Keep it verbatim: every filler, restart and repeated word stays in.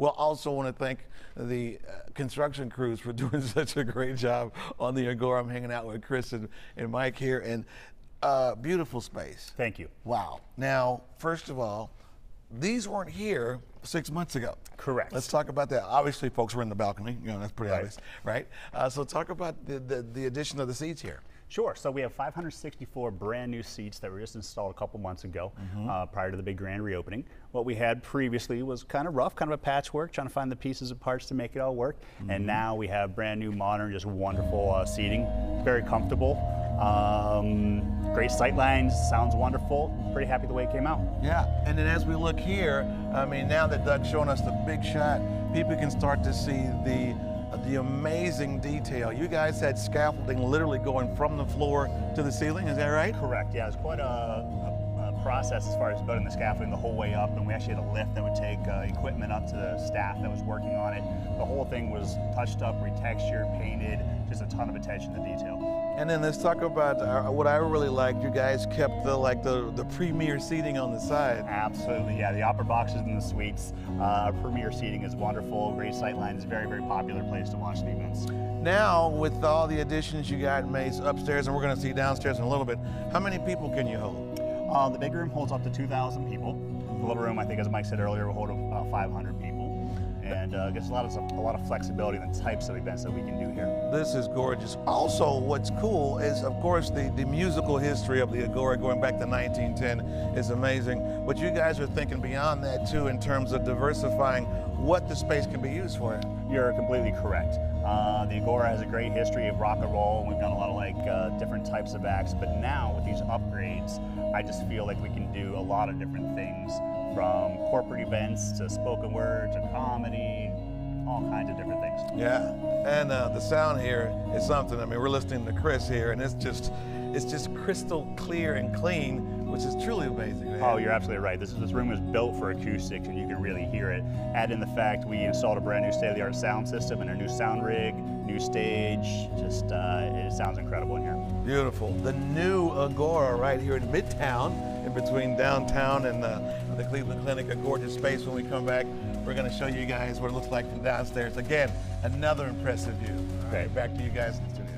Well, also want to thank the uh, construction crews for doing such a great job on the Agora. I'm hanging out with Chris and, and Mike here, and uh, beautiful space. Thank you. Wow. Now, first of all, these weren't here six months ago. Correct. Let's talk about that. Obviously, folks were in the balcony. You know, that's pretty Right. obvious, right? Uh, so talk about the, the, the addition of the seats here. Sure. So we have five hundred sixty-four brand new seats that were just installed a couple months ago, Mm-hmm. uh, prior to the big grand reopening. What we had previously was kind of rough, kind of a patchwork, trying to find the pieces and parts to make it all work. Mm-hmm. And now we have brand new, modern, just wonderful uh, seating, very comfortable. Um, great sight lines, sounds wonderful. Pretty happy the way it came out. Yeah, and then as we look here, I mean, now that Doug's showing us the big shot, people can start to see the the amazing detail. You guys had scaffolding literally going from the floor to the ceiling, is that right? Correct, yeah, it's quite a, a, a process as far as building the scaffolding the whole way up, and we actually had a lift that would take uh, equipment up to the staff that was working on it. The whole thing was touched up, retextured, painted, just a ton of attention to detail. And then let's talk about uh, what I really liked. You guys kept the like the, the premier seating on the side. Absolutely, yeah, the upper boxes and the suites. Uh, our premier seating is wonderful, great sight line, is a very, very popular place to watch the events. Now, with all the additions you got made upstairs, and we're going to see downstairs in a little bit, how many people can you hold? Uh, the big room holds up to two thousand people. The little room, I think, as Mike said earlier, will hold about five hundred people. And uh, gives a lot of a lot of flexibility in the types of events that we can do here. This is gorgeous. Also, what's cool is, of course, the, the musical history of the Agora going back to nineteen ten is amazing. But you guys are thinking beyond that, too, in terms of diversifying what the space can be used for. You're completely correct. Uh, the Agora has a great history of rock and roll. We've done a lot of like uh, different types of acts. But now, with these upgrades, I just feel like we can do a lot of different things, from corporate events to spoken word to comedy, all kinds of different things. Yeah, and uh, the sound here is something. I mean, we're listening to Chris here, and it's just, it's just crystal clear and clean, which is truly amazing, man. Oh, you're absolutely right. This, is, this room is built for acoustics, and you can really hear it. Add in the fact we installed a brand new state-of-the-art sound system and a new sound rig, new stage. Just, uh, it sounds incredible in here. Beautiful. The new Agora right here in Midtown, in between downtown and the, the Cleveland Clinic, a gorgeous space. When we come back, we're going to show you guys what it looks like from downstairs. Again, another impressive view. All right, back to you guys in the studio.